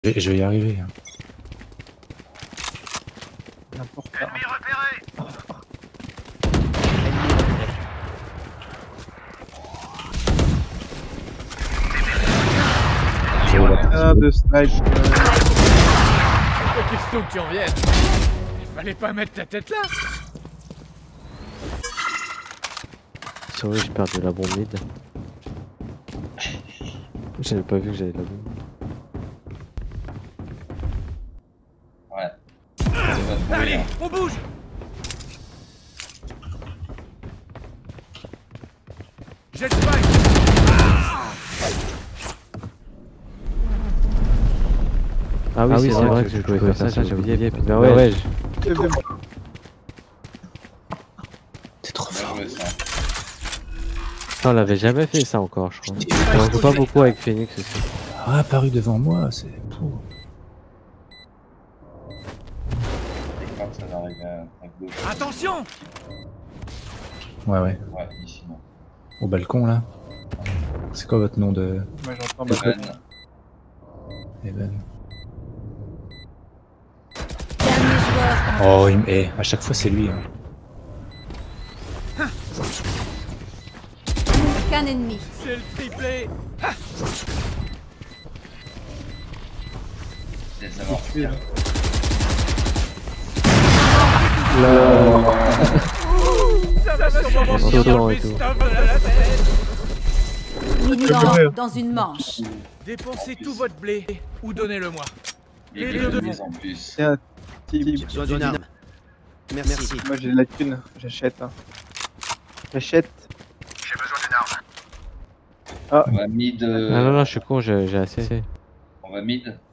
Je vais y arriver. Hein. N'importe quoi. Ennemi repéré. Ah, de snipe. Pas question que tu reviennes. Il fallait pas mettre ta tête là. Sorry, j'ai perdu la bombe mid. J'avais pas vu que j'avais la bombe. Ouais. Allez, on bouge. Jet spike. Ah oui, c'est vrai que je pouvais faire ça, j'ai oublié. Bah ouais, C'est trop Bien fort. joué, ça. on l'avait jamais fait ça encore, je crois. On joue pas beaucoup avec Phoenix aussi. Ah, apparu devant moi, c'est. Oh. Et quand ça va arriver à gauche. Attention. Ouais, ouais. Ouais, ici, non. Au balcon là. C'est quoi votre nom de. Moi j'entends Evan. Evan. Dernier joueur. Oh, à chaque fois c'est lui. Hein. Qu'un ennemi. C'est le triplé. C'est ça mort. Ça va sûrement On finir saute dans le et tout. best-of de la tête. Militant dans une manche. Dépensez tout votre blé ou donnez-le-moi. Il Les est deux de devant. mise en plus. Tiens, type. Besoin d'une arme. Merci. Moi j'ai de la thune, j'achète. Hein. J'achète. J'ai besoin d'une arme. On va mid. Ah non, je suis con, j'ai assez. On va mid.